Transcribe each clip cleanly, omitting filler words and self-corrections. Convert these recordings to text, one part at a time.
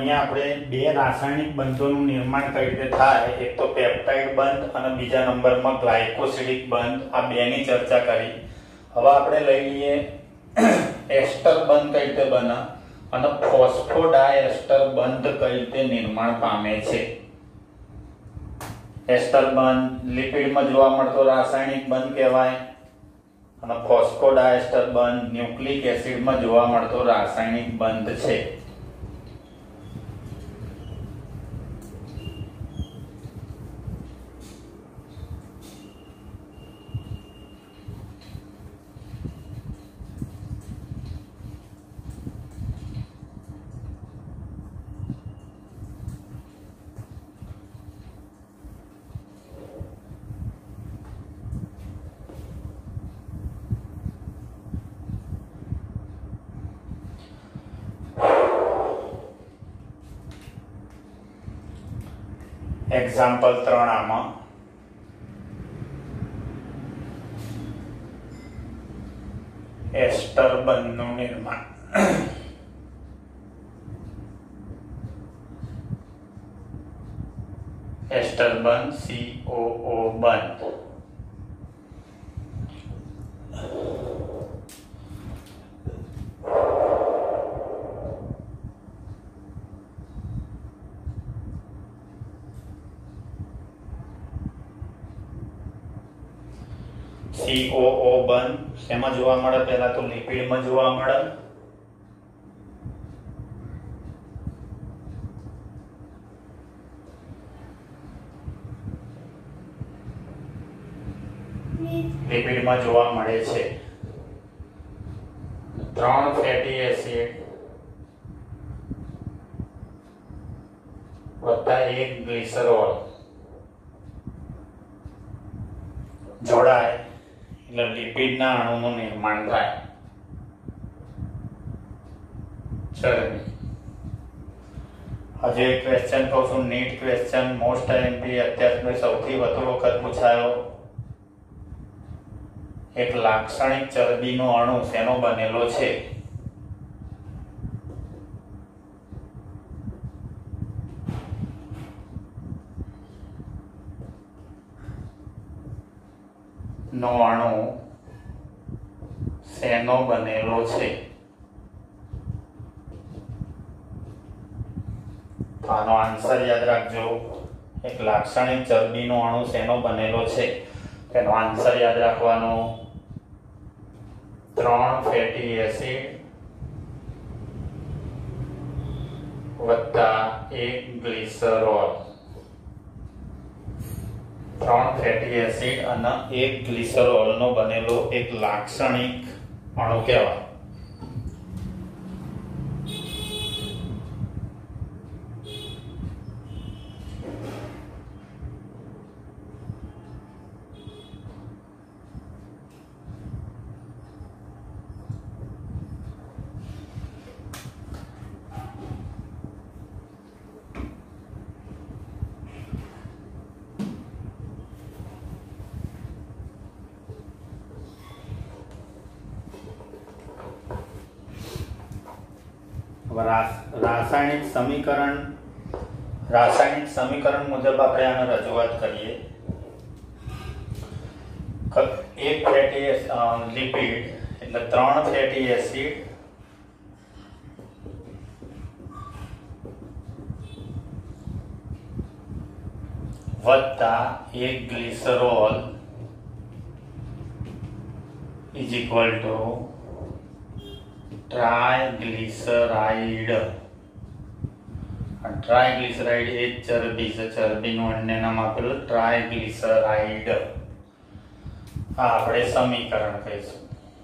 અહીંયા આપણે બે રાસાયણિક બંધોનું નિર્માણ કઈ રીતે થાય, એક તો પેપ્ટાઇડ બંધ અને બીજા નંબરમાં ગ્લાયકોસિડિક બંધ, આ બેની ચર્ચા કરી. હવે આપણે લઈ લઈએ એસ્ટર બંધ કઈ રીતે બને અને ફોસ્ફોડાયએસ્ટર બંધ કઈ રીતે નિર્માણ પામે છે. એસ્ટર બંધ લિપિડમાં જોવા મળતો રાસાયણિક બંધ કહેવાય અને ફોસ્ફોડાયએસ્ટર બંધ ન્યુક્લિક એસિડમાં જોવા મળતો રાસાયણિક બંધ છે. એક્ઝામ્પલ 3 આમાં એસ્ટર બંધનું નિર્માણ. એસ્ટર બંધ COO બંધ. COO બંધ શેમાં જોવા મળે? પહેલા તો લિપિડમાં જોવા મળે. લિપિડમાં જોવા મળે છે. 3 ફેટી એસિડ વત્તા 1 ગ્લિસરોલ જોડાય એટલે લિપિડના અણુનું નિર્માણ થાય. ચરબી. હજુ એક ક્વેશ્ચન કહું છું, નીટ ક્વેશ્ચન, મોસ્ટ એમપી, અત્યાર સુધી સૌથી વધુ વખત પૂછાયો. એક લાક્ષણિક ચરબીનો અણુ શેનો બનેલો છે? નો અણુ શેનો બનેલો છે? આનો આન્સર યાદ રાખજો. એક લાક્ષણિક ચરબીનો અણુ શેનો બનેલો છે? તેનો આન્સર યાદ રાખવાનો 3 ફેટી એસિડ વત્તા 1 ગ્લિસરોલ. 3 ફેટી એસિડ અને 1 ગ્લિસરોલનો બનેલો એક લાક્ષણિક અણુ કહેવાય. રાસાયણિક સમીકરણ મુજબ આપણે આને રજૂઆત કરીએ. એક ફેટી લિપિડ એટલે 3 ફેટી એસિડ વત્તા 1 glycerol is equal to triglyceride. Triglyceride એ ચરબી છે, ચરબીનું અન્ય નામ આપેલું ટ્રાયગ્લિસરાઇડ. આ આપણે સમીકરણ કહીશું.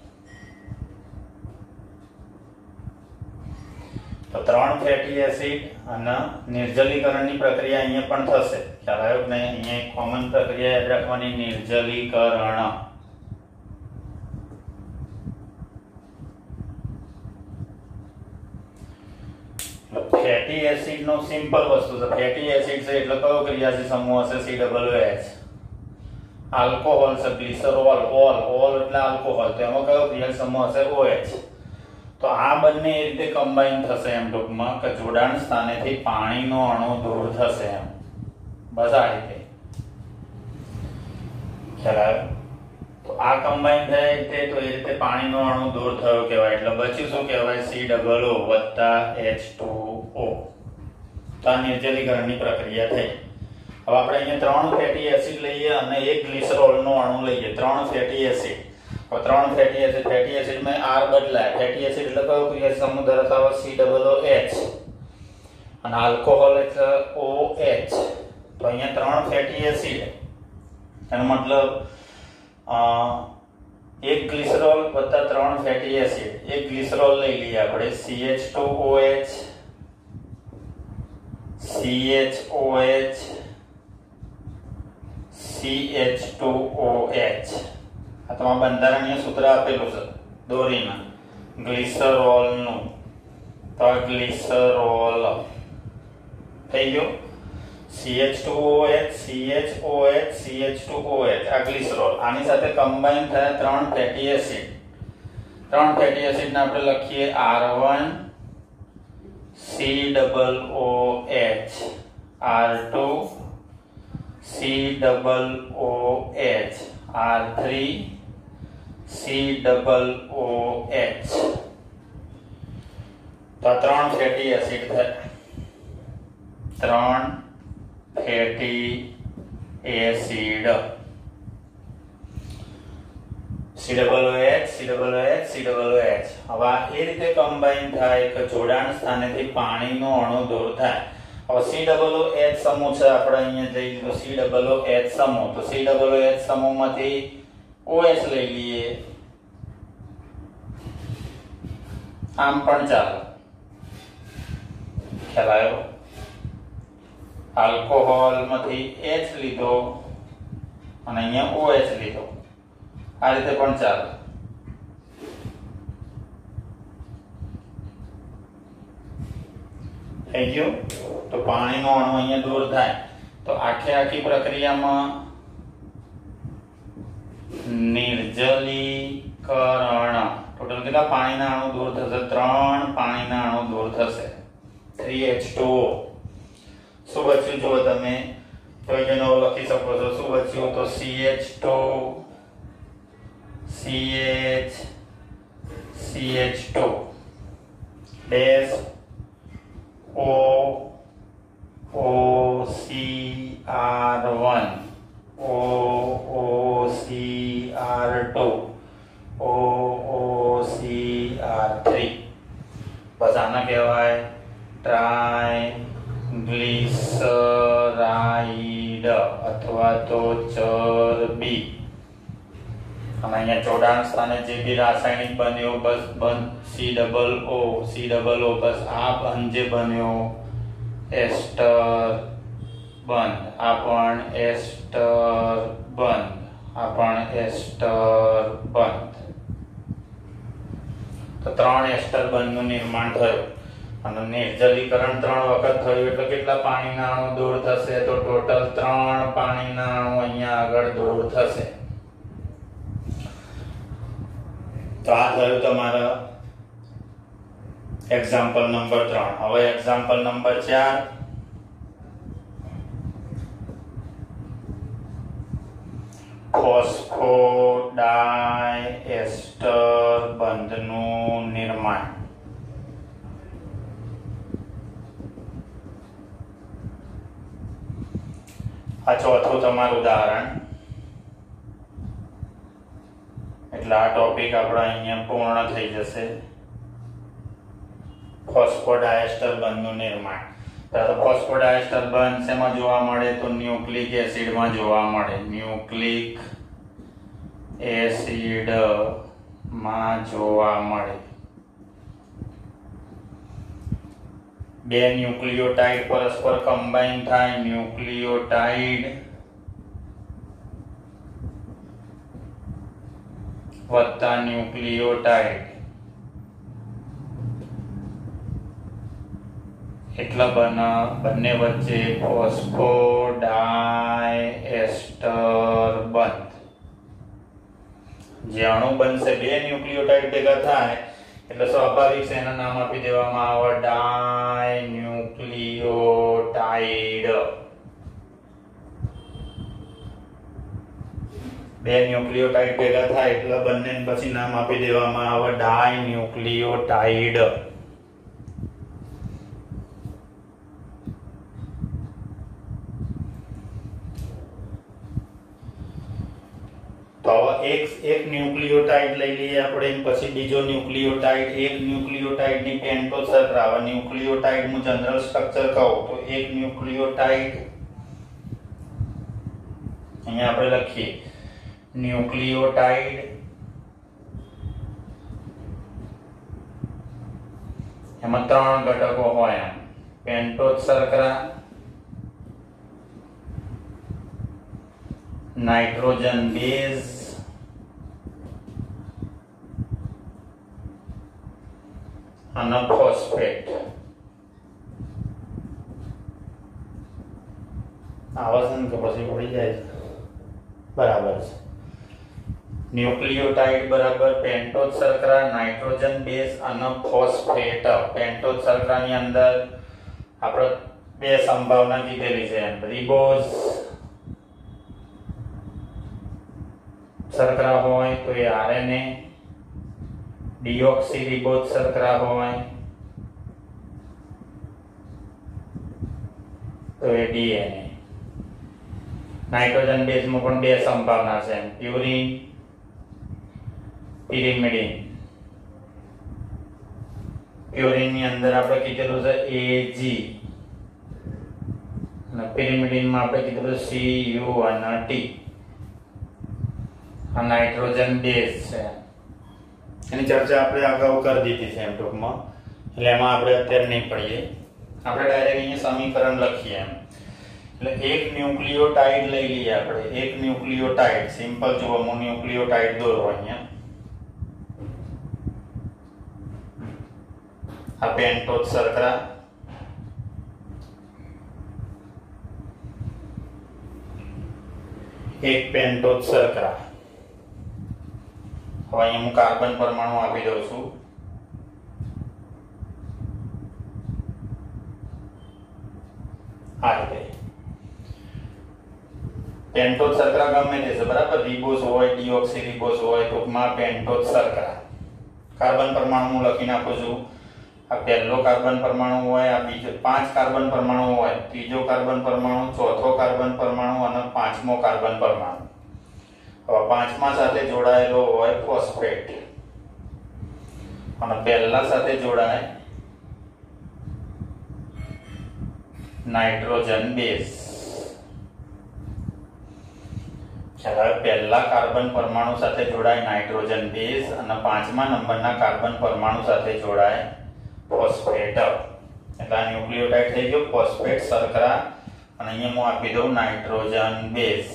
તો 3 ફેટી એસિડ અને નિર્જલીકરણની પ્રક્રિયા અહીંયા પણ થશે. ખ્યાલ આવ્યો કે નહીં? અહીંયા એક કોમન પ્રક્રિયા યાદ રાખવાની, નિર્જલીકરણ. ફેટી એસિડ નો સિમ્પલ વસ્તુ છે. ફેટી એસિડ છે એટલે કયો ક્રિયાશીલ સમૂહ હશે? COOH. આલ્કોહોલ છે, ગ્લિસરોલ, ઓલ એટલે આલ્કોહોલ, તો એમાં કયો ક્રિયાશીલ સમૂહ હશે? OH. તો તો આ બંને એ રીતે કમ્બાઈન થશે એમ ટૂંકમાં કે જોડાણ સ્થાનેથી પાણીનો અણુ દૂર થશે એમ. બસ આ રીતે ખ્યાલ આવ્યો. તો આ કમ્બાઈન થાય તે તો એ રીતે પાણીનો અણુ દૂર થયો કહેવાય. એટલે બચ્યું શું કહેવાય? COO વત્તા H2O. તો આ નિર્જલીકરણની પ્રક્રિયા થઈ. હવે આપણે અહીંયા 3 ફેટી એસિડ લઈએ અને એક ગ્લિસરોલનો અણુ લઈએ. 3 ફેટી એસિડ. હવે 3 ફેટી એસિડમાં R બદલાય. ફેટી એસિડ એટલે કયો ક્રિયા સમૂહ ધરાવતો COOH અને આલ્કોહોલ એટલે OH. તો અહીંયા 3 ફેટી એસિડ એનો મતલબ એક ગ્લિસરોલ વત્તા 3 ફેટી એસિડ. એક ગ્લિસરોલ લઈ લઈએ આપણે CH2OH CH2OH. આ તમારું બંધારણીય સૂત્ર આપેલું છે દોરીમાં ગ્લિસરોલનું. તો ગ્લિસરોલ થઈ ગયો. CH2OH CH2OH આ ગ્લિસરોલ. આની સાથે કમ્બાઈન થયા 3 ફેટી એસિડ. 3 ફેટી એસિડને આપણે લખીએ R1 COOH R2 COOH R3 COOH. તો 3 ફેટી એસિડ થયા. 3 ફેટી એસિડ COOH. હવે એ રીતે કમ્બાઈન થાય કે જોડાણ સ્થાનેથી પાણીનો અણુ દૂર થાય. હવે COOH સમૂહ છે આપણે અહીંયા જઈ લીધું COOH સમૂહ. તો COOH સમૂહમાંથી OH લઈ લઈએ. આમ પણ ચાલે. ખ્યાલ આવ્યો? આલ્કોહોલમાંથી H લીધો અને અહીંયા OH લીધો. આ રીતે પણ ચાલે. થઈ ગયું. તો પાણીનો અણુ અહીંયા દૂર થાય. તો આખી પ્રક્રિયામાં નિર્જલીકરણ ટોટલ કેટલા પાણીના અણુ દૂર થશે? 3 પાણીના અણુ દૂર થશે. 3H2O. શું બચ્યું જો તમે તો એનો લખી શકો છો. શું બચ્યું? તો CH2 CH2 dash OOCR1 OOCR2 OOCR3. બસ આના કહેવાય ટ્રાઇગ્લિસરાઈડ અથવા તો ચરબી. અને અહીંયા જોડાણ સ્થાને જે બી રાસાયણિક બન્યો બસ COO બસ આ બંધ જે બન્યો એસ્ટર બંધ. આ પણ એસ્ટર બંધ. આ પણ એસ્ટર બંધ. તો 3 એસ્ટર બંધનું નિર્માણ થયું. અને નિર્જલીકરણ 3 વખત થયું એટલે કેટલા પાણીના અણુ દૂર થશે? તો ટોટલ 3 પાણીના અણુ અહીંયા આગળ દૂર થશે. તો આ થયું તમારા એક્ઝામ્પલ નંબર 3. હવે એક્ઝામ્પલ નંબર 4. ફોસ્ફોડાયએસ્ટર બંધનું નિર્માણ. આ ચોથું તમારું ઉદાહરણ. એટલે આ ટોપિક આપણો અહીંયા પૂર્ણ થઈ જશે. ફોસ્ફોડાયએસ્ટર બંધનું નિર્માણ. તો ફોસ્ફોડાયએસ્ટર બંધ શેમાં જોવા મળે? તો ન્યુક્લિક એસિડમાં જોવા મળે. ન્યુક્લિક એસિડમાં જોવા મળે. 2 ન્યુક્લિયોટાઇડ પરસ્પર કમ્બાઈન થાય. ન્યુક્લિયોટાઇડ વત્તા ન્યુક્લિયોટાઇડ એટલા બંને વચ્ચે ફોસ્ફોડાયએસ્ટર બંધ. જે અણુ બનશે 2 ન્યુક્લિયોટાઇડ ભેગા થાય એટલે સ્વાભાવિક છે એના નામ આપી દેવામાં આવે ડાયન્યુક્લિયોટાઇડ. બે ન્યુક્લિયોટાઇડ ભેગા થાય એટલે બંને પછી નામ આપી દેવામાં આવે ડાયન્યુક્લિયોટાઇડ. તો એક ન્યુક્લિયોટાઇડ લઈ લઈએ આપણે, પછી બીજો ન્યુક્લિયોટાઇડ. એક ન્યુક્લિયોટાઇડ ની પેન્ટોઝ શર્કરા. હવે ન્યુક્લિયોટાઇડ નું જનરલ સ્ટ્રક્ચર કહું તો એક ન્યુક્લિયોટાઇડ અહીંયા આપણે લખીએ ન્યુક્લિયોટાઇડ, એમાં 3 ઘટકો હોય. પેન્ટોઝ શર્કરા, નાઇટ્રોજન બેઝ અને ફોસ્ફેટ. આવર્તન કે પછી પડી જાય બરાબર છે. ન્યુક્લિયોટાઇડ બરાબર પેન્ટોઝ શર્કરા, નાઇટ્રોજન બેઝ અને ફોસ્ફેટ. પેન્ટોઝ શર્કરાની અંદર આપણે બે સંભાવના કીધેલી છે, રિબોઝ શર્કરા હોય તો એ આરએનએ, ડીઓક્સીરિબોઝ શર્કરા હોય તો એ ડીએનએ. નાઇટ્રોજન બેઝમાં પણ બે સંભાવના છે, પ્યુરિન, પિરિમિડિન. પ્યુરિન ની અંદર આપણે કીધેલું છે AG અને પિરિમિડિન માં આપણે કીધેલું CU અને T. આ નાઇટ્રોજન બેઝ છે, એની ચર્ચા આપણે અગાઉ કરી દીધી છે એમ ટૂંકમાં, એટલે એમાં આપણે અત્યારે નહીં પડીએ. આપણે ડાયરેક્ટ અહીંયા સમીકરણ લખીએ એમ. એટલે એક ન્યુક્લિયોટાઇડ લઈ લઈએ આપણે. એક ન્યુક્લિયોટાઇડ સિમ્પલ જુઓ, હું ન્યુક્લિયોટાઇડ દોરો અહીંયા. આ પેન્ટોઝ શર્કરા, એક પેન્ટોઝ શર્કરા. હવે અહીંયા હું કાર્બન પરમાણુ આપી દઉં છું. આ રીતે પેન્ટોઝ શર્કરા ગમે તે છે બરાબર, રિબોઝ હોય, ડીઓક્સીરિબોઝ હોય, ટૂંકમાં પેન્ટોઝ શર્કરા. કાર્બન પરમાણુ હું લખી નાખું છું. આ પહેલો કાર્બન પરમાણુ હોય, આ બીજો 5 કાર્બન પરમાણુ હોય, ત્રીજો કાર્બન પરમાણુ, ચોથો કાર્બન પરમાણુ અને 5મો કાર્બન પરમાણુ. હવે 5મા સાથે જોડાયેલો હોય ફોસ્ફેટ અને પહેલા સાથે જોડાય નાઇટ્રોજન બેઝ. ચાલો પહેલા કાર્બન પરમાણુ સાથે જોડાય નાઇટ્રોજન બેઝ અને 5મા નંબરના કાર્બન પરમાણુ સાથે જોડાય ફોસ્ફેટ. એટલે આ ન્યુક્લિયોટાઇડ થઈ ગયો ફોસ્ફેટ શર્કરા અને અહીંયા હું આપી દઉં નાઇટ્રોજન બેઝ.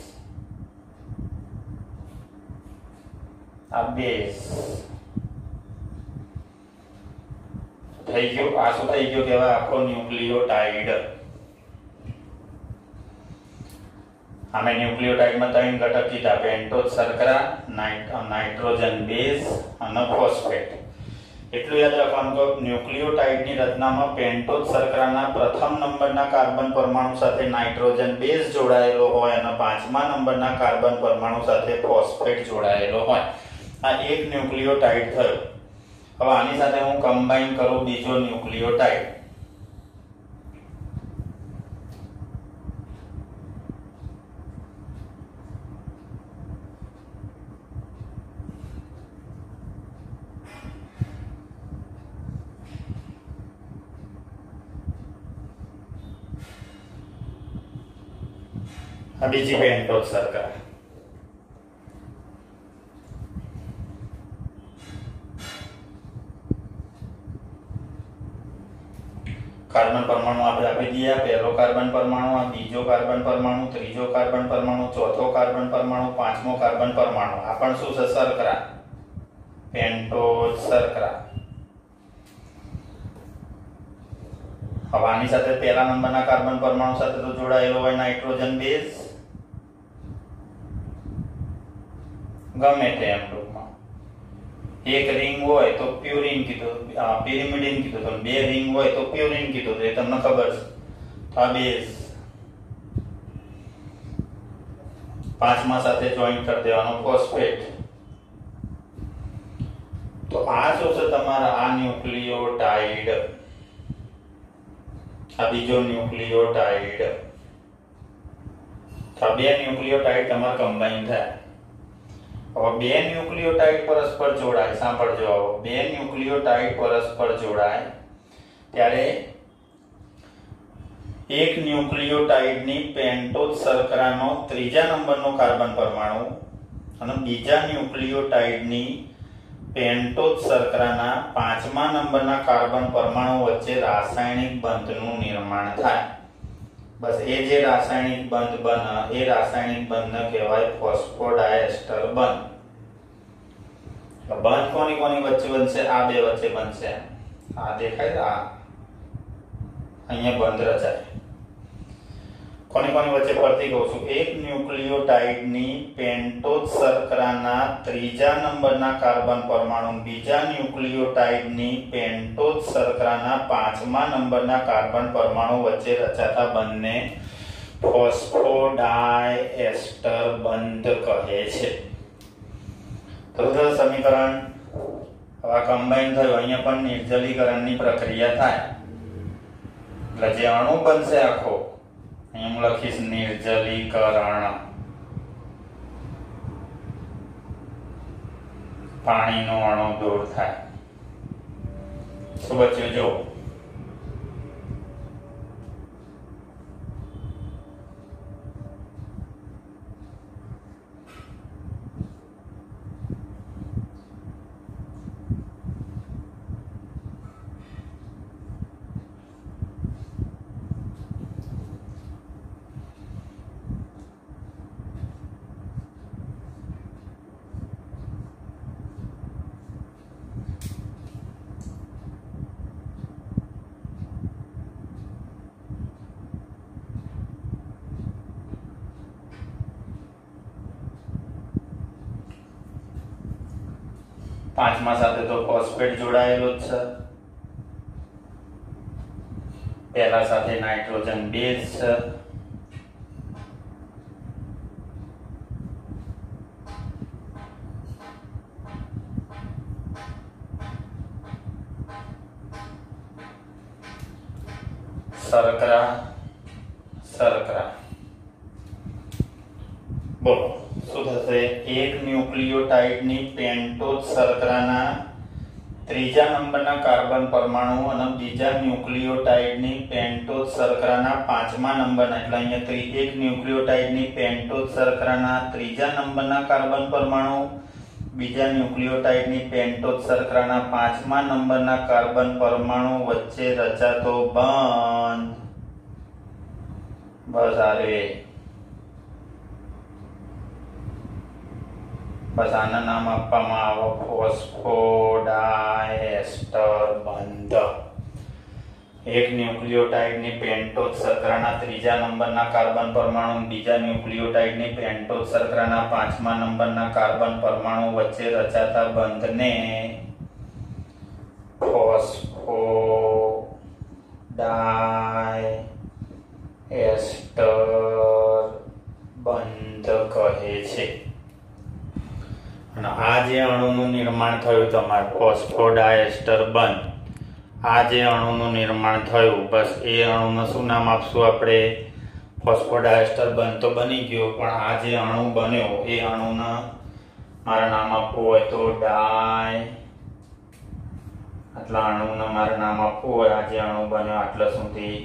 આ બેઝ થઈ ગયો. આ શું થઈ ગયો કહેવાય? આખો ન્યુક્લિયોટાઇડ. આમે ન્યુક્લિયોટાઇડમાં 3 ઘટક કીધા, પેન્ટોઝ શર્કરા, નાઇટ્રોજન બેઝ અને ફોસ્ફેટ. એટલું યાદ રાખવાનું કે ન્યુક્લિયોટાઇડની રચનામાં પેન્ટોઝ શર્કરાના પ્રથમ નંબરના કાર્બન પરમાણુ સાથે નાઇટ્રોજન બેઝ જોડાયેલો હોય અને 5મા નંબરના કાર્બન પરમાણુ સાથે ફોસ્ફેટ જોડાયેલો હોય. આ એક ન્યુક્લિયોટાઇડ થયો. હવે આની સાથે હું કમ્બાઈન કરું બીજો ન્યુક્લિયોટાઇડ. આ બીજી પેન્ટોઝ શર્કરા. કાર્બન પરમાણુ આપણે આપી દઈએ. પહેલો કાર્બન પરમાણુ, આ બીજો કાર્બન પરમાણુ, ત્રીજો કાર્બન પરમાણુ, ચોથો કાર્બન પરમાણુ, 5મો કાર્બન પરમાણુ. આ પણ શું છે? શર્કરા, પેન્ટોઝ શર્કરા. હવે આની સાથે પહેલા નંબરના કાર્બન પરમાણુ સાથે તો જોડાયેલો હોય નાઇટ્રોજન બેઝ, ગમે તે એમ ટૂંકમાં. એક રિંગ હોય તો પ્યુરિન કીધું, પિરિમિડિન કીધું, તો બે રિંગ હોય તો પ્યુરિન કીધું, એ તમને ખબર છે. તો આ બેઝ પાંચમા સાથે જોઈન્ટ કરી દેવાનો ફોસ્ફેટ. તો આ શું છે તમારા આ ન્યુક્લિયોટાઇડ, આ બીજો ન્યુક્લિયોટાઇડ. તો બે ન્યુક્લિયોટાઇડ તમારે કમ્બાઈન થાય. હવે બે ન્યુક્લિયોટાઇડ પરસ્પર જોડાય, સાંભળજો, બે ન્યુક્લિયોટાઇડ પરસ્પર જોડાય ત્યારે એક ન્યુક્લિયોટાઇડની પેન્ટોઝ શર્કરાનો ત્રીજા નંબરનો કાર્બન પરમાણુ અને બીજા ન્યુક્લિયોટાઇડની પેન્ટોઝ શર્કરાના પાંચમા નંબરના કાર્બન પરમાણુ વચ્ચે રાસાયણિક બંધનું નિર્માણ થાય. બસ એ જે રાસાયણિક બંધ બને એ રાસાયણિક બંધને કહેવાય ફોસ્ફોડાયસ્ટર બંધ. બંધ કોની કોની વચ્ચે બનશે? આ બે વચ્ચે બનશે. આ દેખાય, આ અહીંયા બંધ રચાય. કોની કોની વચ્ચે ફરતી કહું છું. એક ન્યુક્લિયોટાઇડની પેન્ટોઝ શર્કરાના ત્રીજા નંબરના કાર્બન પરમાણુ બીજા ન્યુક્લિયોટાઇડની પેન્ટોઝ શર્કરાના પાંચમા નંબરના કાર્બન પરમાણુ વચ્ચે રચાતા બંધને ફોસ્ફોડાયસ્ટર બંધ કહે છે. તો સમીકરણ હવે કમ્બાઈન થયું, અહીંયા પણ નિર્જલીકરણની પ્રક્રિયા થાય એટલે જે અણુ બનશે આખો, અહીંયા હું લખીશ નિર્જલીકરણ. પાણીનો અણુ દૂર થાય. શું બચ્યું? જો પાંચમા સાથે તો ફોસ્ફેટ જોડાયેલો જ છે. પહેલા સાથે નાઇટ્રોજન બેઝ છે. શર્કરા શર્કરા. બોલો શું થશે? એક ન્યુક્લિયોટાઇડની પેન્ટોઝ શર્કરાના ત્રીજા નંબરના કાર્બન પરમાણુ અને બીજા ન્યુક્લિયોટાઇડની પેન્ટોઝ શર્કરાના પાંચમા નંબરના, એટલે અહીંયા એક ન્યુક્લિયોટાઇડની પેન્ટોઝ શર્કરાના ત્રીજા નંબરના કાર્બન પરમાણુ બીજા ન્યુક્લિયોટાઇડની પેન્ટોઝ શર્કરાના પાંચમા નંબરના કાર્બન પરમાણુ વચ્ચે રચાતો બંધ. બસ આરે, બસ આના નામ આપવામાં આવે ફોસ્ફોડાયસ્ટર બંધ. એક ન્યુક્લિયોટાઇડની પેન્ટોઝ શર્કરાના ત્રીજા નંબરના કાર્બન પરમાણુ બીજા ન્યુક્લિયોટાઇડની પેન્ટોઝ શર્કરાના પાંચમા નંબરના કાર્બન પરમાણુ વચ્ચે રચાતા બંધને ફોસ્ફોડાયસ્ટર બંધ કહે છે. અને આ જે અણુનું નિર્માણ થયું તમારે ફોસ્ફોડાયસ્ટર બંધ, આ જે અણુનું નિર્માણ થયું, બસ એ અણુને શું નામ આપશું આપણે? ફોસ્ફોડાયસ્ટર બંધ તો બની ગયો, પણ આ જે અણુ બન્યો એ અણુને મારે નામ આપવું હોય તો આટલા અણુને મારે નામ આપવું હોય, આ જે અણુ બન્યો આટલા સુધી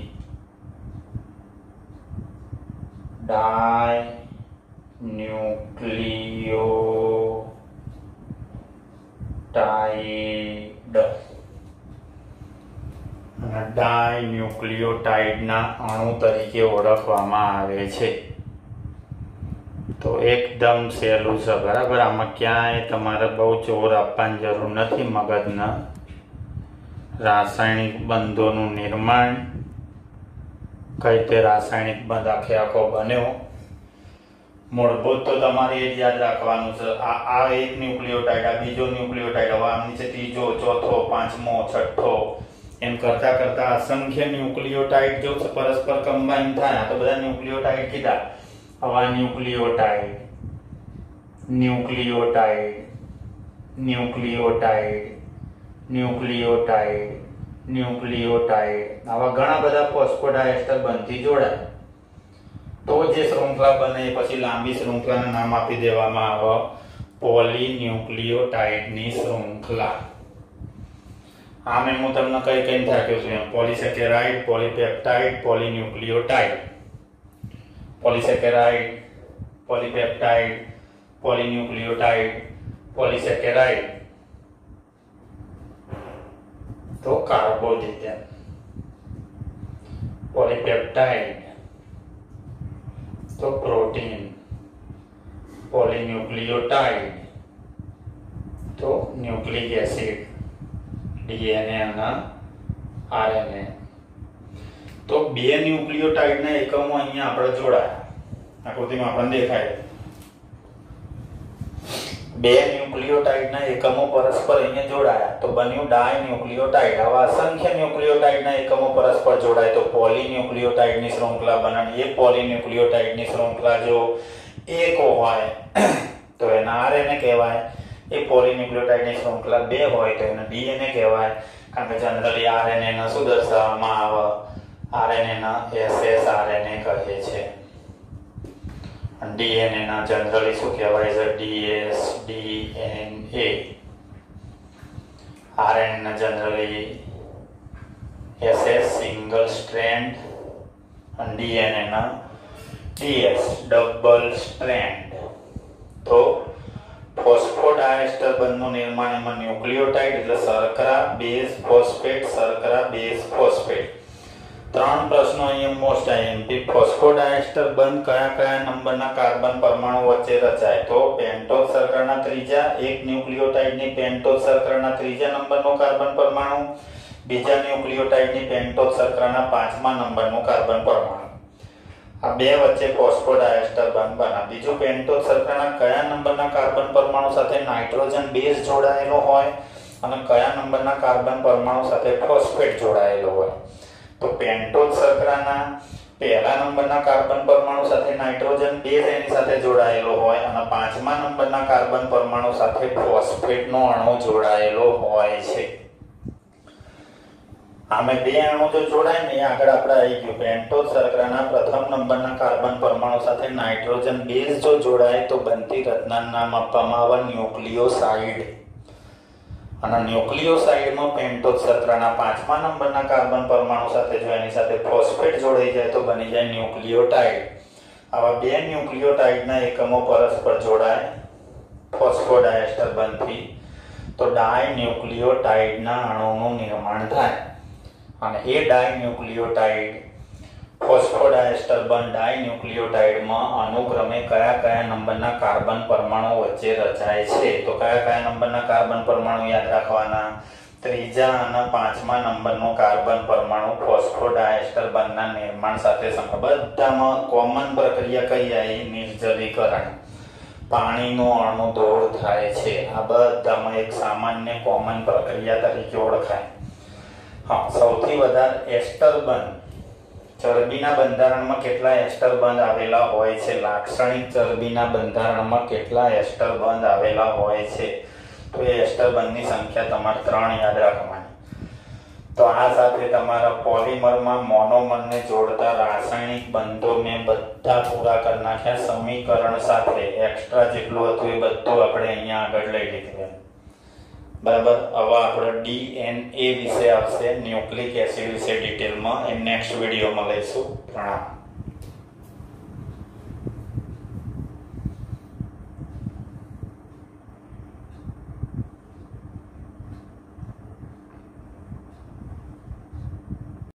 ડાયન્યુક્લિયોટાઇડના અણુ તરીકે ઓળખવામાં આવે છે. તો એકદમ સહેલું છે, બરાબર. આમાં ક્યાંય તમારે બહુ જોર આપવાની જરૂર નથી મગજને. રાસાયણિક બંધોનું નિર્માણ, કઈ રીતે રાસાયણિક બંધ આખો બન્યો મૂળભૂત તો તમારે એ જ યાદ રાખવાનું છે. આ એક ન્યુક્લિયોટાઇડ, આ બીજો ન્યુક્લિયોટાઇડ, હવે આમની છે ત્રીજો, ચોથો, પાંચમો, છઠ્ઠો, એમ કરતા કરતા અસંખ્ય ન્યુક્લિયોટાઇડ જો પરસ્પર કમ્બાઈન થાય તો બધા ન્યુક્લિયોટાઇડ કીધા. હવે nucleotide, nucleotide, nucleotide, nucleotide, nucleotide, આવા ઘણા બધા ફોસ્ફોડાયસ્ટર બંધથી જોડાય તો જે શૃંખલા બને પછી લાંબી શૃંખલાનું નામ આપી દેવામાં આવે પોલીન્યુક્લિયોટાઇડની શૃંખલા. આમ હું તમને કઈ કઈ થાક્યો છું એમ polysaccharide, polypeptide, polynucleotide, polysaccharide, polypeptide, polynucleotide, polysaccharide તો કાર્બોદિત્ય, પોલીપેપ્ટાઇડ તો પ્રોટીન, પોલીન્યુક્લિયોટાઇડ તો ન્યુક્લિક એસિડ, ડીએનએ અને આરએનએ. તો બે ન્યુક્લિયોટાઇડના એકમો અહીંયા આપણે જોડાયા, આકૃતિમાં આપણને દેખાય. બે ન્યુક્લિયોટાઇડના એકમો પરસ્પર અહીંયા જોડાયા તો બન્યું ડાયન્યુક્લિયોટાઇડ. આવા અસંખ્ય ન્યુક્લિયોટાઇડના એકમો પરસ્પર જોડાય તો પોલીન્યુક્લિયોટાઇડની શૃંખલા બને. એ પોલીન્યુક્લિયોટાઇડની શૃંખલા જો એક હોય તો એના આરએનએ કહેવાય. એ પોલીન્યુક્લિયોટાઇડની શૃંખલા બે હોય તો એને ડીએનએ કહેવાય. કારણ કે જનરલી આરએનએ ને શું દર્શાવવામાં આવે? આરએનએ ના એસએસ આરએનએ કહે છે. ડીએનએ ના જનરલી શું કહેવાય છે? DS, DNA. આરએનએ ના જનરલી એસએસ સિંગલ સ્ટ્રેન્ડ અને ડીએનએ ના ડીએસ ડબલ સ્ટ્રેન્ડ. તો ફોસ્ફોડાયસ્ટર બંધનું નિર્માણ એમાં ન્યુક્લિયોટાઇડ એટલે શર્કરા બેઝ ફોસ્ફેટ, શર્કરા બેઝ ફોસ્ફેટ. ત્રણ પ્રશ્નો અહીંયા મોસ્ટ આઈએમપી. ફોસ્ફોડાયસ્ટર બંધ કયા કયા નંબરના કાર્બન પરમાણુ વચ્ચે રચાય? તો પેન્ટોઝ શર્કરાના ત્રીજા, એક ન્યુક્લિયોટાઇડની પેન્ટોઝ શર્કરાના ત્રીજા નંબરનો કાર્બન પરમાણુ, બીજા ન્યુક્લિયોટાઇડની પેન્ટોઝ શર્કરાના પાંચમા નંબરનું કાર્બન પરમાણુ. આ બે વચ્ચે ફોસ્ફોડાયસ્ટર બંધ બને. બીજું પેન્ટોઝ શર્કરાના કયા નંબરના કાર્બન પરમાણુ સાથે નાઇટ્રોજન બેઝ જોડાયેલો હોય અને કયા નંબરના કાર્બન પરમાણુ સાથે ફોસ્ફેટ જોડાયેલો હોય? તો પેન્ટોઝ શર્કરાના પહેલા નંબરના કાર્બન પરમાણુ સાથે નાઇટ્રોજન બેઝ એની સાથે જોડાયેલો હોય અને પાંચમા નંબરના કાર્બન પરમાણુ સાથે ફોસ્ફેટનો અણુ જોડાયેલો હોય છે. આમે બે અણુ જો જોડાય ને આગળ આપણે આવી ગયું. પેન્ટોઝ શર્કરાના પ્રથમ નંબરના કાર્બન પરમાણુ સાથે નાઇટ્રોજન બેઝ જો જોડાય તો બનતી રચનાનું નામ આપવામાં આવે ન્યુક્લિયોસાઇડ. અને ન્યુક્લિયોસાઇડમાં પેન્ટોઝ શર્કરાના પાંચમા નંબરના કાર્બન પરમાણુ સાથે જો એની સાથે ફોસ્ફેટ જોડાઈ જાય તો બની જાય ન્યુક્લિયોટાઇડ. આવા બે ન્યુક્લિયોટાઇડના એકમો પરસ્પર જોડાય ફોસ્ફોડાયસ્ટર બંધથી તો ડાયન્યુક્લિયોટાઇડના અણુનું નિર્માણ થાય. અને એ ડાયન્યુક્લિયોટાઇડ ફોસ્ફોડાયસ્ટર બંધ ડાયન્યુક્લિયોટાઇડમાં અનુક્રમે કયા કયા નંબરના કાર્બન પરમાણુ વચ્ચે રચાય છે? તો કયા કયા નંબરના કાર્બન પરમાણુ યાદ રાખવાના? ત્રીજા અને પાંચમા નંબરનો કાર્બન પરમાણુ ફોસ્ફોડાયસ્ટર બંધના નિર્માણ સાથે બધામાં કોમન પ્રક્રિયા કઈ આવી? નિર્જલીકરણ. પાણીનો અણુ દૂર થાય છે. આ બધામાં એક સામાન્ય કોમન પ્રક્રિયા તરીકે ઓળખાય. હા, સૌથી વધારે એસ્ટર બંધ ચરબીના બંધારણમાં કેટલા એસ્ટર બંધ આવેલા હોય છે? લાક્ષણિક ચરબીના બંધારણમાં કેટલા એસ્ટર બંધ આવેલા હોય છે? તો એ એસ્ટર બંધની સંખ્યા તમારે 3 યાદ રાખવાની. તો આ સાથે તમારા પોલિમરમાં મોનોમરને જોડતા રાસાયણિક બંધો મેં બધા પૂરા કરી નાખ્યા સમીકરણ સાથે. એક્સ્ટ્રા જેટલું હતું એ બધું આપણે અહીંયા આગળ લઈ લીધું. બરાબર. હવે આપણે ડીએનએ વિશે આવશે, ન્યુક્લિક એસિડ વિશે ડિટેલમાં નેક્સ્ટ વિડીયોમાં લઈશું. પ્રણામ.